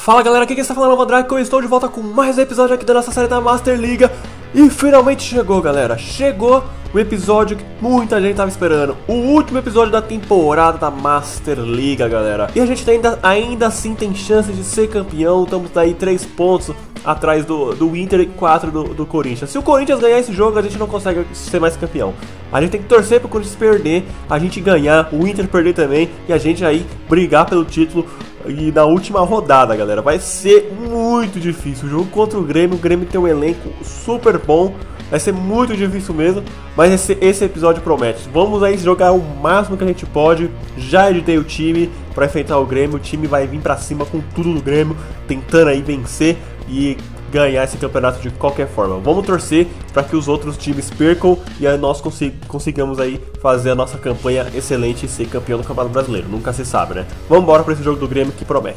Fala galera, aqui quem está falando é o Mandrake, eu estou de volta com mais um episódio aqui da nossa série da Master Liga. E finalmente chegou galera, chegou o episódio que muita gente estava esperando. O último episódio da temporada da Master Liga galera. E a gente ainda assim tem chance de ser campeão, estamos aí 3 pontos atrás do Inter e 4 do Corinthians. Se o Corinthians ganhar esse jogo, a gente não consegue ser mais campeão. A gente tem que torcer pro Corinthians perder, a gente ganhar, o Inter perder também e a gente aí brigar pelo título. E na última rodada, galera, vai ser muito difícil. O jogo contra o Grêmio tem um elenco super bom. Vai ser muito difícil mesmo, mas esse episódio promete. Vamos aí jogar o máximo que a gente pode. Já editei o time para enfrentar o Grêmio. O time vai vir para cima com tudo no Grêmio, tentando aí vencer e ganhar esse campeonato de qualquer forma. Vamos torcer para que os outros times percam e aí nós consigamos aí fazer a nossa campanha excelente e ser campeão do Campeonato Brasileiro. Nunca se sabe, né? Vamos embora para esse jogo do Grêmio que promete.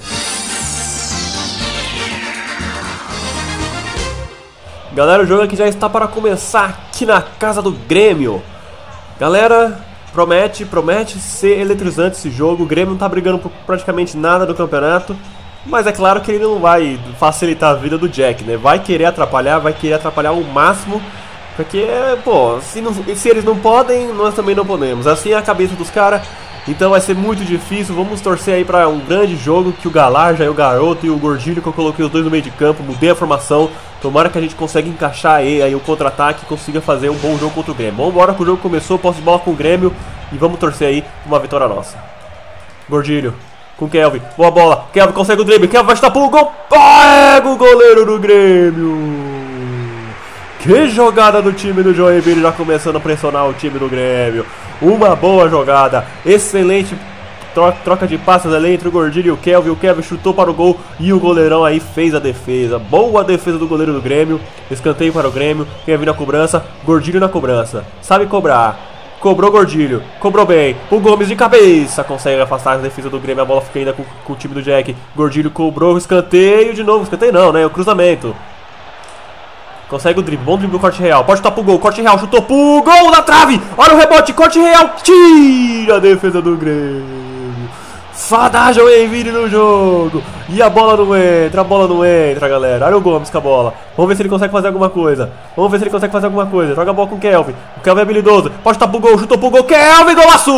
Galera, o jogo aqui já está para começar aqui na casa do Grêmio. Galera, promete ser eletrizante esse jogo. O Grêmio não está brigando por praticamente nada do campeonato. Mas é claro que ele não vai facilitar a vida do Jack, né? Vai querer atrapalhar ao máximo. Porque, pô, se eles não podem, nós também não podemos. Assim é a cabeça dos caras. Então vai ser muito difícil. Vamos torcer aí para um grande jogo. Que o Galar já é o garoto e o Gordilho, que eu coloquei os dois no meio de campo. Mudei a formação. Tomara que a gente consiga encaixar aí o contra-ataque e consiga fazer um bom jogo contra o Grêmio. Vamos embora que o jogo começou. Posse de bola com o Grêmio. E vamos torcer aí uma vitória nossa. Gordilho. Com o Kelvin, boa bola, Kelvin consegue o drible, Kelvin vai chutar pro gol, pega o goleiro do Grêmio. Que jogada do time do Joinville, já começando a pressionar o time do Grêmio. Uma boa jogada, excelente troca de passes ali entre o Gordilho e o Kelvin chutou para o gol e o goleirão aí fez a defesa. Boa defesa do goleiro do Grêmio, escanteio para o Grêmio, Kelvin na cobrança, Gordilho na cobrança, sabe cobrar. Cobrou Gordilho, cobrou bem, o Gomes de cabeça consegue afastar a defesa do Grêmio, a bola fica ainda com o time do Jack. Gordilho cobrou o escanteio de novo, escanteio não, né, o cruzamento. Consegue o drible, bom drible do Corte Real, pode chutar pro gol, Corte Real chutou pro gol na trave, olha o rebote, Corte Real, tira a defesa do Grêmio. Fada Joinville no jogo. E a bola não entra, galera. Olha o Gomes com a bola. Vamos ver se ele consegue fazer alguma coisa. Joga a bola com o Kelvin. O Kelvin é habilidoso. Pode estar pro gol, chutou pro gol. Kelvin, golaço!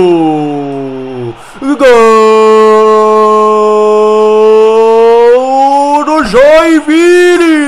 Gol do Joinville!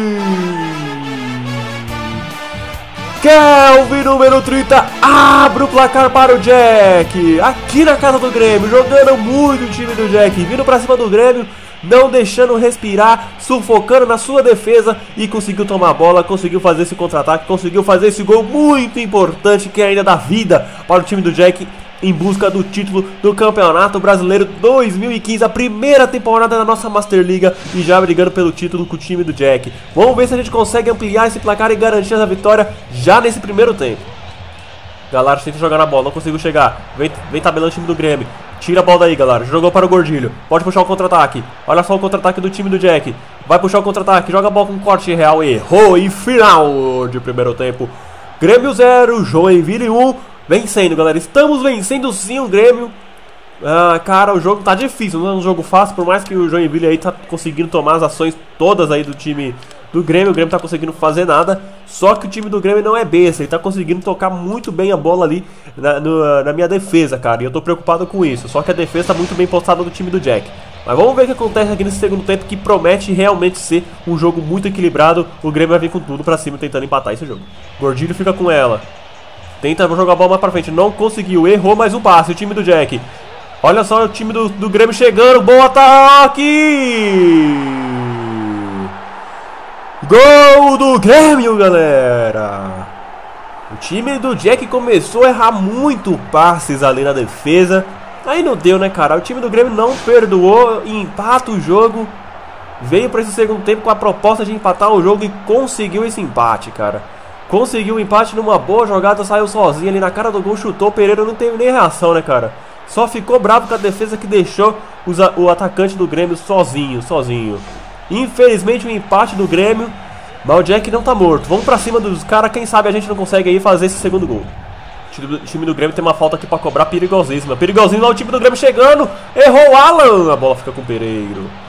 Kelvin, número 30, abre o placar para o Jack. Aqui na casa do Grêmio, jogando muito o time do Jack, vindo pra cima do Grêmio, não deixando respirar, sufocando na sua defesa e conseguiu tomar a bola, conseguiu fazer esse contra-ataque, conseguiu fazer esse gol muito importante que ainda dá vida para o time do Jack em busca do título do Campeonato Brasileiro 2015, a primeira temporada da nossa Master Liga e já brigando pelo título com o time do Jack. Vamos ver se a gente consegue ampliar esse placar e garantir essa vitória já nesse primeiro tempo. Galar tenta jogar na bola, não conseguiu chegar, vem tabelando o time do Grêmio. Tira a bola daí, Galar, jogou para o Gordilho, pode puxar o contra-ataque. Olha só o contra-ataque do time do Jack, vai puxar o contra-ataque, joga a bola com um Corte Real, errou e final de primeiro tempo. Grêmio 0, Joinville 1. Vencendo, galera, estamos vencendo sim o Grêmio. Cara, o jogo tá difícil, não é um jogo fácil. Por mais que o Joinville aí tá conseguindo tomar as ações todas aí do time do Grêmio, o Grêmio tá conseguindo fazer nada. Só que o time do Grêmio não é besta, ele tá conseguindo tocar muito bem a bola ali na minha defesa, cara. E eu tô preocupado com isso, só que a defesa tá muito bem postada do time do Jack. Mas vamos ver o que acontece aqui nesse segundo tempo, que promete realmente ser um jogo muito equilibrado. O Grêmio vai vir com tudo pra cima tentando empatar esse jogo. Gordilho fica com ela. Tenta jogar a bola mais pra frente, não conseguiu, errou mais um passe, o time do Jack. Olha só o time do Grêmio chegando, bom ataque! Gol do Grêmio, galera! O time do Jack começou a errar muito passes ali na defesa. Aí não deu, né, cara? O time do Grêmio não perdoou e empata o jogo. Veio pra esse segundo tempo com a proposta de empatar o jogo e conseguiu esse empate, cara. Conseguiu um empate numa boa jogada, saiu sozinho ali na cara do gol, chutou, Pereira não teve nem reação, né, cara? Só ficou bravo com a defesa que deixou o atacante do Grêmio sozinho. Infelizmente o empate do Grêmio, mas o Jack não tá morto. Vamos pra cima dos caras, quem sabe a gente não consegue aí fazer esse segundo gol. O time do Grêmio tem uma falta aqui pra cobrar perigosíssima. Perigosinho lá o time do Grêmio chegando, errou o Alan, a bola fica com o Pereiro.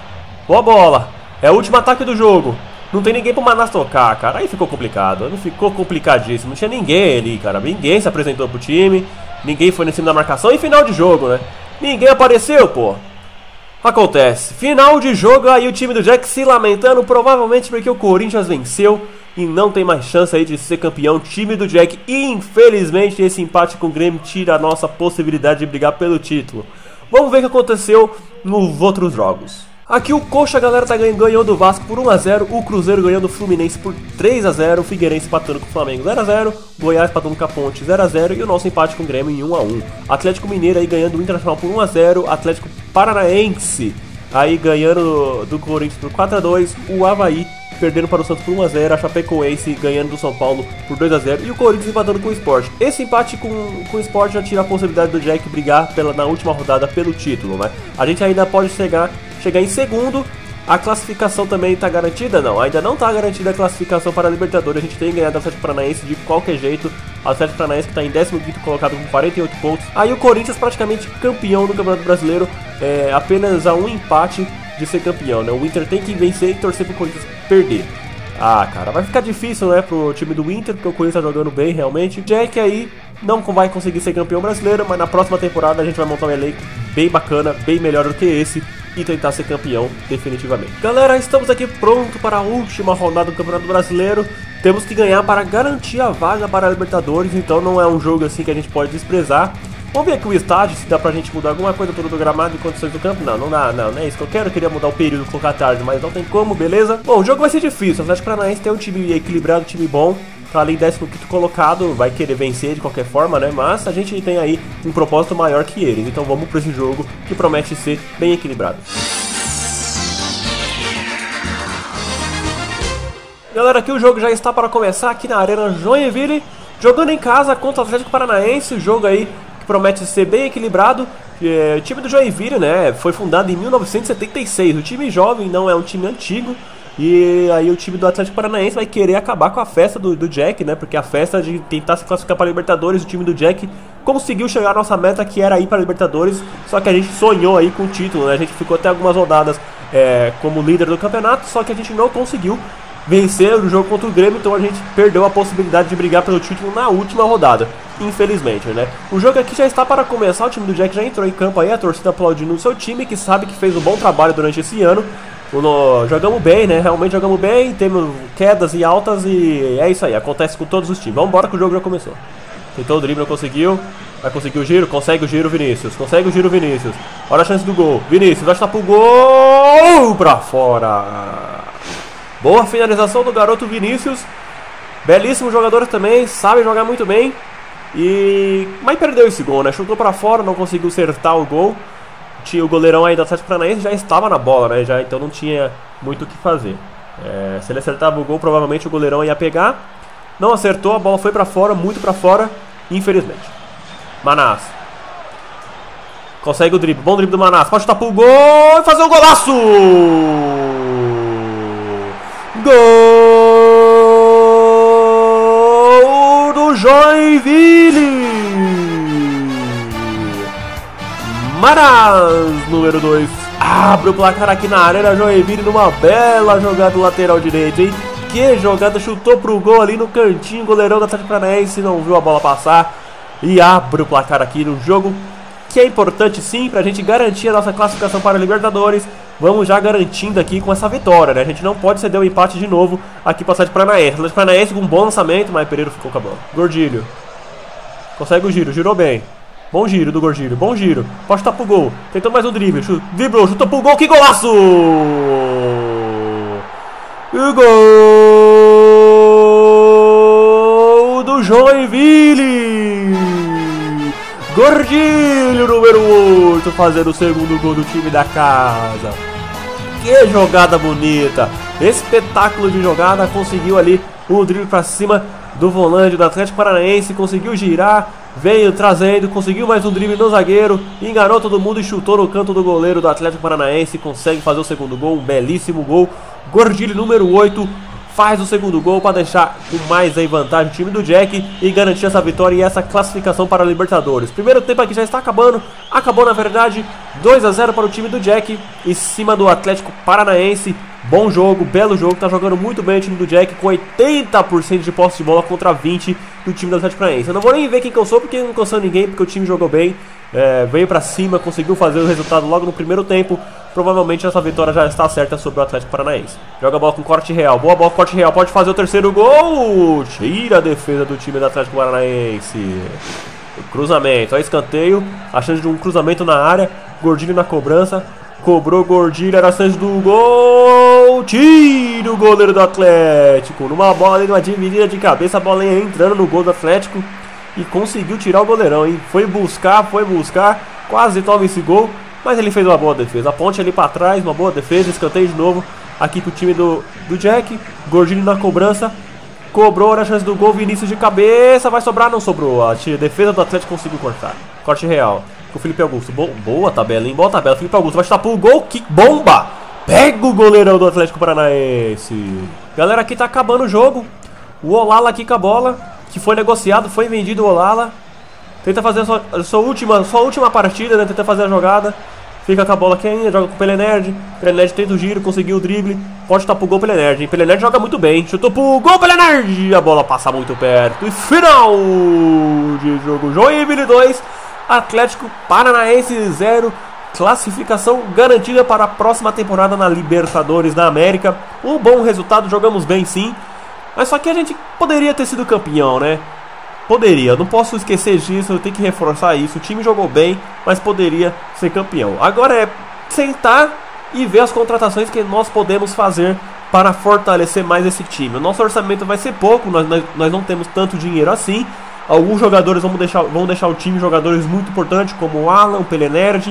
Boa bola. É o último ataque do jogo. Não tem ninguém pro Manaus tocar, cara. Aí ficou complicado. Não ficou complicadíssimo. Não tinha ninguém ali, cara. Ninguém se apresentou pro time. Ninguém foi em cima da marcação. E final de jogo, né? Ninguém apareceu, pô. Acontece. Final de jogo, aí o time do Jack se lamentando. Provavelmente porque o Corinthians venceu e não tem mais chance aí de ser campeão. Time do Jack. E infelizmente esse empate com o Grêmio tira a nossa possibilidade de brigar pelo título. Vamos ver o que aconteceu nos outros jogos. Aqui o Coxa, galera, ganhou do Vasco por 1 a 0, o Cruzeiro ganhou do Fluminense por 3 a 0, o Figueirense empatando com o Flamengo 0 a 0, Goiás empatando com a Ponte 0 a 0 e o nosso empate com o Grêmio em 1 a 1. Atlético Mineiro aí ganhando o Internacional por 1 a 0, Atlético Paranaense aí ganhando do Corinthians por 4 a 2, o Avaí perdendo para o Santos por 1 a 0, a Chapecoense ganhando do São Paulo por 2 a 0 e o Corinthians empatando com o Sport. Esse empate com o Sport já tira a possibilidade do Jack brigar na última rodada pelo título, né? A gente ainda pode chegar em segundo. A classificação também está garantida? Não, ainda não está garantida a classificação para a Libertadores. A gente tem ganhado o Atlético Paranaense de qualquer jeito. O Atlético Paranaense que está em 15º colocado com 48 pontos. Aí o Corinthians praticamente campeão do Campeonato Brasileiro, apenas a um empate de ser campeão, né? O Inter tem que vencer e torcer pro Corinthians perder. Ah, cara, vai ficar difícil, né, pro time do Inter, porque o Corinthians tá jogando bem, realmente. Jack aí não vai conseguir ser campeão brasileiro, mas na próxima temporada a gente vai montar um elenco bem bacana, bem melhor do que esse, e tentar ser campeão definitivamente. Galera, estamos aqui pronto para a última rodada do Campeonato Brasileiro. Temos que ganhar para garantir a vaga para a Libertadores, então não é um jogo assim que a gente pode desprezar. Vamos ver aqui o estádio, se dá pra gente mudar alguma coisa do gramado e condições do campo. Não dá, não é isso que eu quero. Eu queria mudar o período, colocar tarde, mas não tem como, beleza? Bom, o jogo vai ser difícil. O Atlético Paranaense tem um time equilibrado, um time bom. Tá ali 15º colocado, vai querer vencer de qualquer forma, né? Mas a gente tem aí um propósito maior que eles. Então vamos pra esse jogo que promete ser bem equilibrado. Galera, aqui o jogo já está para começar aqui na Arena Joinville. Jogando em casa contra o Atlético Paranaense. O jogo aí promete ser bem equilibrado. O time do Joinville, né, foi fundado em 1976. O time jovem, não é um time antigo. E aí o time do Atlético Paranaense vai querer acabar com a festa do Jack, né? Porque a festa de tentar se classificar para a Libertadores, o time do Jack conseguiu chegar à nossa meta, que era ir para a Libertadores. Só que a gente sonhou aí com o título, né? A gente ficou até algumas rodadas como líder do campeonato, só que a gente não conseguiu vencer o jogo contra o Grêmio, então a gente perdeu a possibilidade de brigar pelo título na última rodada, infelizmente, né? O jogo aqui já está para começar, o time do Jack já entrou em campo aí, a torcida aplaudindo o seu time, que sabe que fez um bom trabalho durante esse ano. Jogamos bem, né? Realmente jogamos bem, temos quedas e altas e é isso aí, acontece com todos os times. Vamos embora que o jogo já começou. Tentou o drible, não conseguiu. Vai conseguir o giro, consegue o giro, Vinícius. Consegue o giro, Vinícius. Olha a chance do gol. Vinícius vai chutar pro gol, pra fora. Boa finalização do garoto Vinícius. Belíssimo jogador também, sabe jogar muito bem. Mas perdeu esse gol, né? Chutou pra fora, não conseguiu acertar o gol. O goleirão aí do Atlético Paranaense já estava na bola, né? Então não tinha muito o que fazer. Se ele acertava o gol, provavelmente o goleirão ia pegar. Não acertou, a bola foi pra fora, muito pra fora, infelizmente. Manaus. Consegue o drible, bom drible do Manaus. Pode chutar pro gol e fazer um golaço! Gol do Joinville! Manaus, número 2, abre o placar aqui na Arena Joinville numa bela jogada do lateral direito, hein? Que jogada, chutou pro gol ali no cantinho, goleirão do Atlético Paranaense não viu a bola passar e abre o placar aqui no jogo, que é importante sim pra gente garantir a nossa classificação para a Libertadores. Vamos já garantindo aqui com essa vitória, né? A gente não pode ceder o empate de novo aqui para o Atlético Paranaense. O Atlético Paranaense com um bom lançamento, mas Pereira ficou com a bola. Gordilho. Consegue o giro, girou bem. Bom giro do Gordilho, bom giro. Pode chutar pro gol. Tentou mais um drible. Driblou, chutou pro gol, que golaço! E gol do Joinville! Gordilho, número 8, fazendo o segundo gol do time da casa. Que jogada bonita! Espetáculo de jogada, conseguiu ali o drible pra cima do volante do Atlético Paranaense, conseguiu girar, veio trazendo, conseguiu mais um drible no zagueiro, enganou todo mundo e chutou no canto do goleiro do Atlético Paranaense, consegue fazer o segundo gol, um belíssimo gol. Gordilho, número 8, faz o segundo gol para deixar com mais aí vantagem o time do Jack e garantir essa vitória e essa classificação para a Libertadores. Primeiro tempo aqui já está acabando, acabou na verdade, 2 a 0 para o time do Jack, em cima do Atlético Paranaense. Bom jogo, belo jogo, tá jogando muito bem o time do Jack, com 80% de posse de bola contra 20% do time do Atlético Paranaense. Eu não vou nem ver quem cansou, porque não cansou ninguém, porque o time jogou bem, veio pra cima, conseguiu fazer o resultado logo no primeiro tempo. Provavelmente essa vitória já está certa sobre o Atlético Paranaense. Joga a bola com Corte Real, boa bola com Corte Real, pode fazer o terceiro gol. Tira a defesa do time do Atlético Paranaense. O cruzamento, ó, escanteio, a chance de um cruzamento na área, Gordilho na cobrança. Cobrou Gordilho, era a chance do gol. Tira o goleiro do Atlético. Numa bola, numa dividida de cabeça, a bola ia entrando no gol do Atlético. E conseguiu tirar o goleirão, hein? Foi buscar, quase toma esse gol. Mas ele fez uma boa defesa. A ponte ali pra trás, uma boa defesa. Escanteio de novo aqui pro time do Jack. Gordilho na cobrança. Cobrou, era a chance do gol. Vinícius de cabeça. Vai sobrar, não sobrou. A defesa do Atlético conseguiu cortar. Corte real. Com o Felipe Augusto. Boa tabela, hein? Boa tabela. Felipe Augusto vai chutar pro gol. Que bomba! Pega o goleirão do Atlético Paranaense. Galera, aqui tá acabando o jogo. O Olala aqui com a bola, que foi negociado, foi vendido o Olala. Tenta fazer a sua última partida, né? Tenta fazer a jogada. Fica com a bola aqui ainda, joga com o Pelenerd. Pelenerd tenta o giro, conseguiu o drible. Pode chutar pro gol Pelenerd, hein? Pelenerd joga muito bem. Chutou pro gol Pelenerd. A bola passa muito perto. E final de jogo. Joinville 2, Atlético Paranaense 0. Classificação garantida para a próxima temporada na Libertadores da América. Um bom resultado, jogamos bem sim. Mas só que a gente poderia ter sido campeão, né? Poderia, não posso esquecer disso, eu tenho que reforçar isso. O time jogou bem, mas poderia ser campeão. Agora é sentar e ver as contratações que nós podemos fazer para fortalecer mais esse time. O nosso orçamento vai ser pouco, nós não temos tanto dinheiro assim. Alguns jogadores vão deixar o time, jogadores muito importantes, como o Alan, o Pelenerd,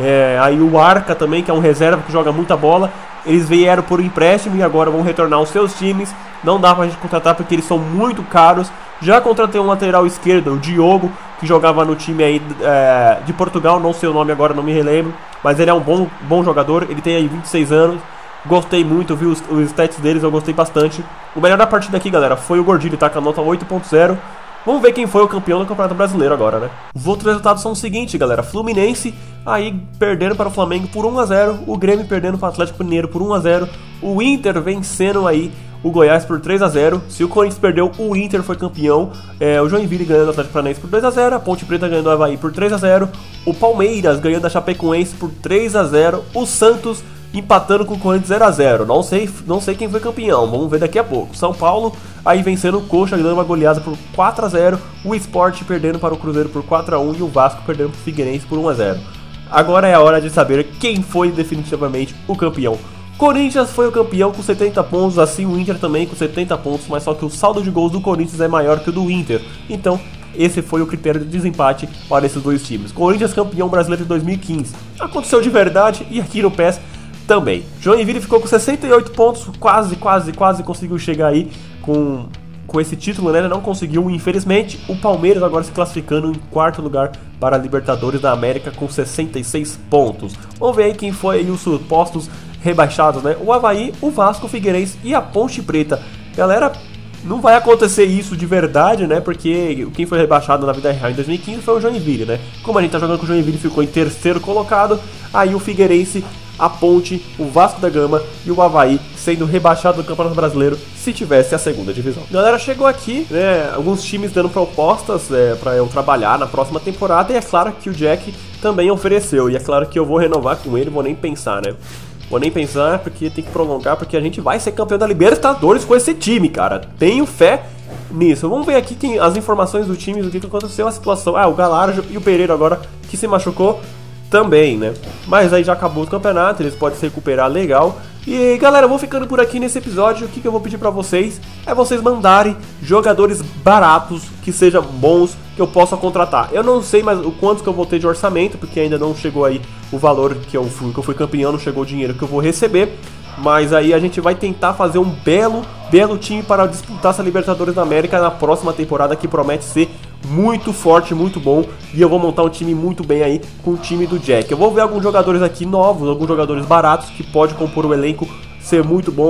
aí o Arca também, que é um reserva que joga muita bola. Eles vieram por empréstimo e agora vão retornar aos seus times. Não dá pra gente contratar porque eles são muito caros. Já contratei um lateral esquerdo, o Diogo, que jogava no time aí de Portugal. Não sei o nome agora, não me relembro. Mas ele é um bom jogador, ele tem aí 26 anos. Gostei muito, vi os stats deles, eu gostei bastante. O melhor da partida aqui, galera, foi o Gordilho, tá com a nota 8.0. Vamos ver quem foi o campeão do Campeonato Brasileiro agora, né? Os outros resultados são os seguintes, galera. Fluminense aí perdendo para o Flamengo por 1 a 0. O Grêmio perdendo para o Atlético Mineiro por 1 a 0. O Inter vencendo aí o Goiás por 3 a 0. Se o Corinthians perdeu, o Inter foi campeão. O Joinville ganhando o Atlético Paranaense por 2 a 0. A Ponte Preta ganhando o Avaí por 3 a 0. O Palmeiras ganhando a Chapecoense por 3 a 0. O Santos empatando com o Corinthians 0 a 0. Não sei quem foi campeão, vamos ver daqui a pouco. São Paulo aí vencendo o Coxa, dando uma goleada por 4 a 0. O Sport perdendo para o Cruzeiro por 4 a 1 e o Vasco perdendo para o Figueirense por 1 a 0. Agora é a hora de saber quem foi definitivamente o campeão. Corinthians foi o campeão com 70 pontos, assim o Inter também com 70 pontos, mas só que o saldo de gols do Corinthians é maior que o do Inter. Então, esse foi o critério de desempate para esses dois times. Corinthians campeão brasileiro de 2015. Aconteceu de verdade e aqui no PES também. Joinville ficou com 68 pontos, quase conseguiu chegar aí com esse título, né? Não conseguiu, infelizmente. O Palmeiras agora se classificando em quarto lugar para a Libertadores da América com 66 pontos. Vamos ver aí quem foi aí os supostos rebaixados, né? O Avaí, o Vasco, o Figueirense e a Ponte Preta. Galera, não vai acontecer isso de verdade, né? Porque quem foi rebaixado na vida real em 2015 foi o Joinville, né? Como a gente tá jogando com o Joinville, ficou em terceiro colocado. Aí o Figueirense, a Ponte, o Vasco da Gama e o Avaí sendo rebaixado do Campeonato Brasileiro se tivesse a segunda divisão. Galera, chegou aqui, né, alguns times dando propostas para eu trabalhar na próxima temporada e é claro que o Jack também ofereceu e é claro que eu vou renovar com ele, vou nem pensar, né? Vou nem pensar porque tem que prolongar, porque a gente vai ser campeão da Libertadores com esse time, cara. Tenho fé nisso. Vamos ver aqui as informações do time, do que aconteceu, a situação. O Galarjo e o Pereira agora que se machucou também, né? Mas aí já acabou o campeonato, eles podem se recuperar legal. E galera, eu vou ficando por aqui nesse episódio. O que eu vou pedir pra vocês é vocês mandarem jogadores baratos, que sejam bons, que eu possa contratar. Eu não sei mais o quanto que eu vou ter de orçamento, porque ainda não chegou aí o valor que eu fui campeão, não chegou o dinheiro que eu vou receber. Mas aí a gente vai tentar fazer um belo time para disputar essa Libertadores da América na próxima temporada, que promete ser muito forte, muito bom. E eu vou montar um time muito bem aí com o time do Jack. Eu vou ver alguns jogadores aqui novos, alguns jogadores baratos que pode compor o elenco, ser muito bom.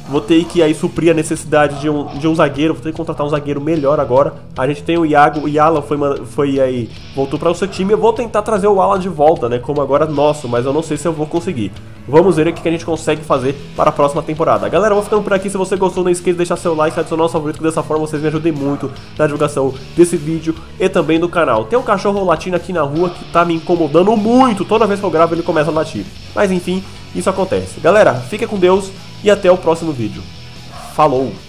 Vou ter que aí suprir a necessidade de um zagueiro. Vou ter que contratar um zagueiro melhor agora. A gente tem o Iago, o Yala foi aí, voltou para o seu time. Eu vou tentar trazer o Alan de volta, né, como agora nosso, mas eu não sei se eu vou conseguir. Vamos ver o que a gente consegue fazer para a próxima temporada. Galera, eu vou ficando por aqui. Se você gostou, não esqueça de deixar seu like e adicionar o favorito, que dessa forma vocês me ajudem muito na divulgação desse vídeo e também do canal. Tem um cachorro latindo aqui na rua que tá me incomodando muito. Toda vez que eu gravo ele começa a latir. Mas enfim, isso acontece. Galera, fica com Deus e até o próximo vídeo. Falou!